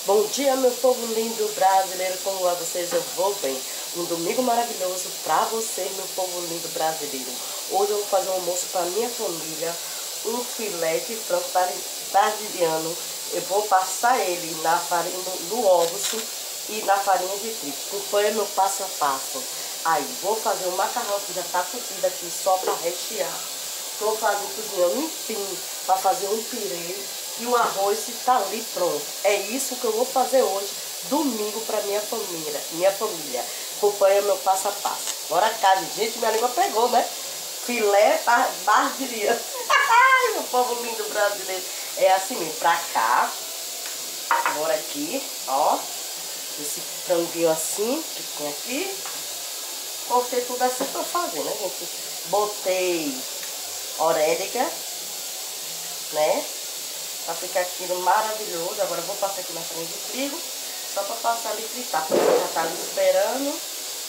Bom dia, meu povo lindo brasileiro, como vai vocês? Eu vou bem. Um domingo maravilhoso pra você, meu povo lindo brasileiro. Hoje eu vou fazer um almoço pra minha família, um filé de frango brasiliano. Eu vou passar ele na farinha do ovos e na farinha de trigo. Acompanha meu passo a passo. Aí, vou fazer o macarrão que já tá cozido aqui só pra rechear. Estou cozinhando um empim para fazer um pirê e um arroz que está ali pronto. É isso que eu vou fazer hoje, domingo, para minha família. Acompanha meu passo a passo. Bora cá, gente, minha língua pegou, né? Filé brasiliano. Meu povo lindo brasileiro. É assim mesmo, pra cá. Bora aqui, ó. Esse franguinho assim, que tem aqui. Cortei tudo assim pra fazer, né, gente? Botei orégano, né? Pra ficar aquilo maravilhoso. Agora eu vou passar aqui na farinha de trigo, só pra passar ali e fritar. Porque já tá ali esperando.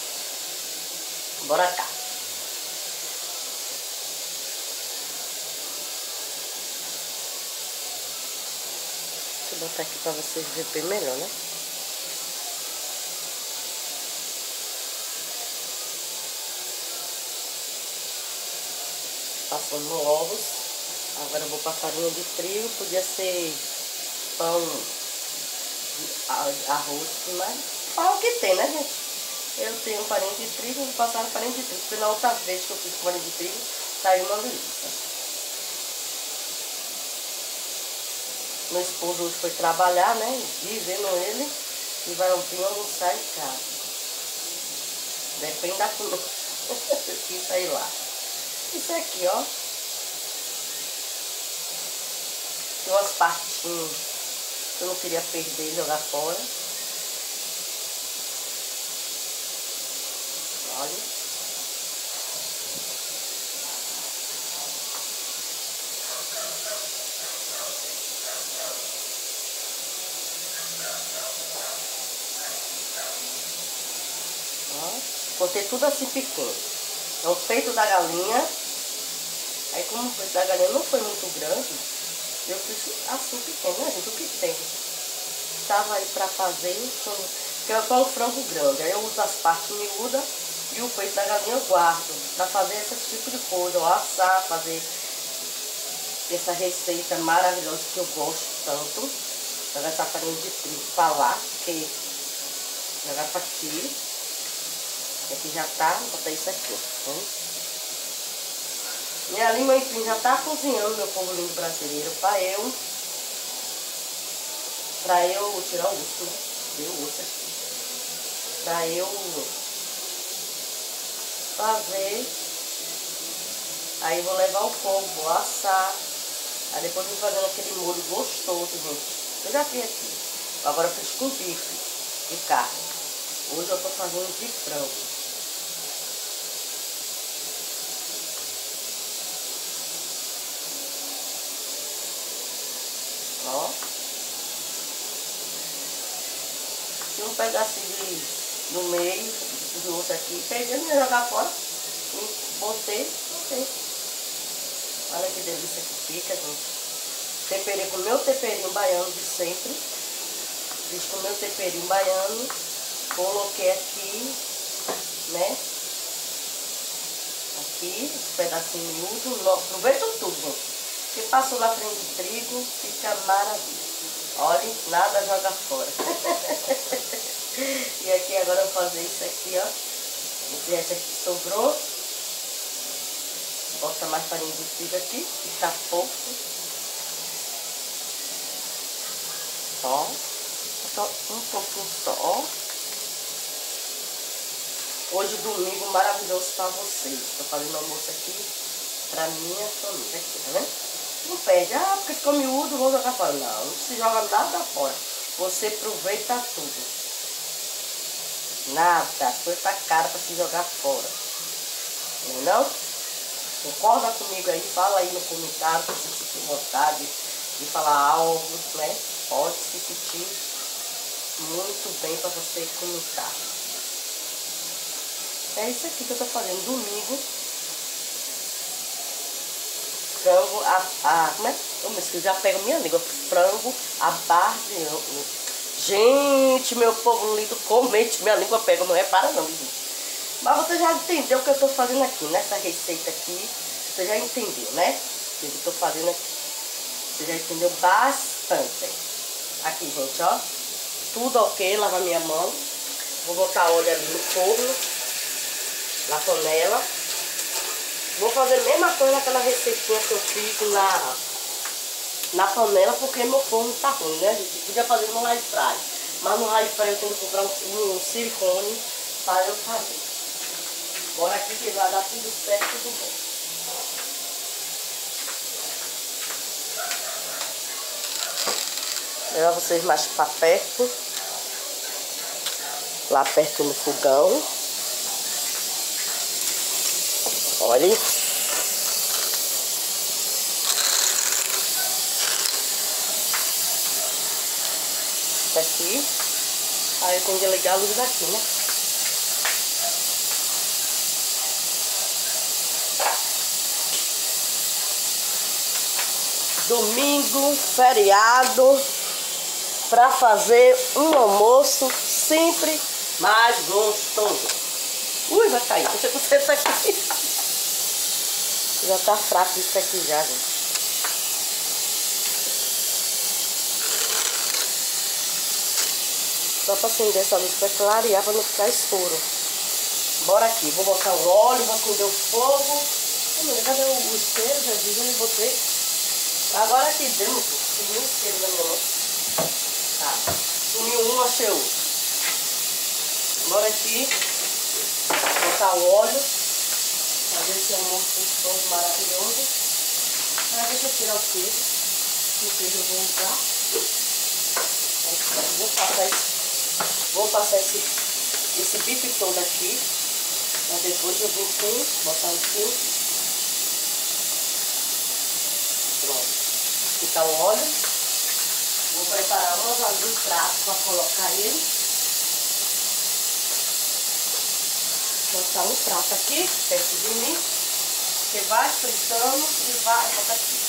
Bora cá. Deixa eu botar aqui pra vocês verem bem melhor, né? Passando no ovos. Agora eu vou para farinha de trigo. Podia ser pão, arroz, mas pão que tem, né, gente? Eu tenho farinha de trigo, vou passar na farinha de trigo. Porque na outra vez que eu fiz farinha de trigo, saiu uma delícia. Meu esposo hoje foi trabalhar, né? Dizendo ele que vai vir almoçar em casa. Depende da comida. Eu quis sair lá. Isso aqui, ó. Tem umas partinhas que eu não queria perder e jogar fora. Olha. Ó. Botei tudo assim pequeno. É o peito da galinha. Aí como o peito da galinha não foi muito grande, eu fiz assim pequeno, né, gente? O que tem? Tava aí pra fazer, porque eu sou um frango grande. Aí eu uso as partes miúdas e o peito da galinha eu guardo pra fazer esse tipo de coisa. Ou assar, fazer essa receita maravilhosa que eu gosto tanto. Jogar essa farinha de trigo pra lá, porque jogar pra aqui. Aqui já tá, vou botar isso aqui, ó. Minha língua, enfim, já tá cozinhando, meu povo lindo brasileiro, pra eu tirar o osso, né? Deu o osso aqui. Pra eu fazer. Aí vou levar ao fogo, vou assar. Aí depois vou fazendo aquele molho gostoso, gente. Eu já fiz aqui. Agora eu fiz com bife de carne. Hoje eu tô fazendo de frango. Ó. Tinha um pedacinho no meio do osso aqui. Peguei, não ia jogar fora. E botei. Olha que delícia que fica, gente. Temperei com o meu temperinho baiano de sempre. Fiz com o meu temperinho baiano. Coloquei aqui, né? Aqui, esse pedacinho miúdo. Aproveito tudo, gente. Se passou na frente de trigo, fica maravilha. Olha, nada joga fora. E aqui agora eu vou fazer isso aqui, ó. Esse resto aqui que sobrou. Bota mais farinha de trigo aqui, fica fofo. Ó. Só um pouquinho só. Hoje domingo maravilhoso pra vocês. Tô fazendo almoço aqui pra minha família. Aqui, tá vendo? Não perde, porque ficou miúdo, vou jogar fora. Não se joga nada fora. Você aproveita tudo. Nada, as coisas tá cara pra se jogar fora. Não? Concorda comigo aí, fala aí no comentário se você sentir vontade de falar algo, né? Pode se sentir muito bem pra você comentar. É isso aqui que eu tô fazendo domingo. Frango, como é? Eu já pego minha língua. Frango, a base Gente, meu povo lindo, comente. Minha língua pega, não repara não, menino. Mas você já entendeu o que eu tô fazendo aqui, nessa receita aqui. Você já entendeu, né? O que eu tô fazendo aqui. Você já entendeu bastante. Aqui, gente, ó. Tudo ok, lavar minha mão. Vou botar óleo ali no forno, na panela. Vou fazer a mesma coisa naquela receitinha que eu fiz na panela, porque meu forno tá ruim, né, gente? Podia fazer no air fry, mas no air fry eu tenho que comprar um silicone para eu fazer. Bora aqui que vai dar tudo certo, tudo bom. Levar vocês mais para perto, lá perto no fogão. Olha. Aqui. Aí eu tenho que ligar a luz daqui, né? Domingo, feriado, para fazer um almoço sempre mais gostoso. Ui, vai cair. Deixa eu sentar aqui. Já tá fraco isso aqui já, gente. Só para acender essa luz para clarear, para não ficar escuro. Bora aqui, vou botar o óleo, vou acender o fogo. Cadê o isqueiro? Já vi, já botei. Agora aqui dentro, sumiu o isqueiro da minha mão. Tá, sumiu um, achei outro. Bora aqui, botar o óleo. Fazer esse almoço gostoso, maravilhoso. Agora deixa eu tirar o queijo. O queijo eu vou usar. Vou passar esse bife todo aqui. Mas depois eu vou botar aqui. Pronto. Aqui tá o óleo. Vou preparar um prato para colocar ele. Vou botar um prato aqui, perto de mim. Você vai fritando e vai botar aqui.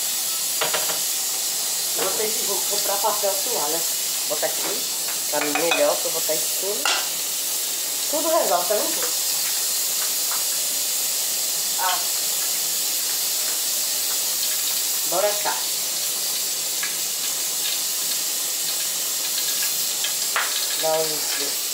Vocês vão comprar papel toalha. Botar aqui, para mim melhor, para botar em cima. Tudo resolve, tá vendo? Ah. Bora cá. Dá um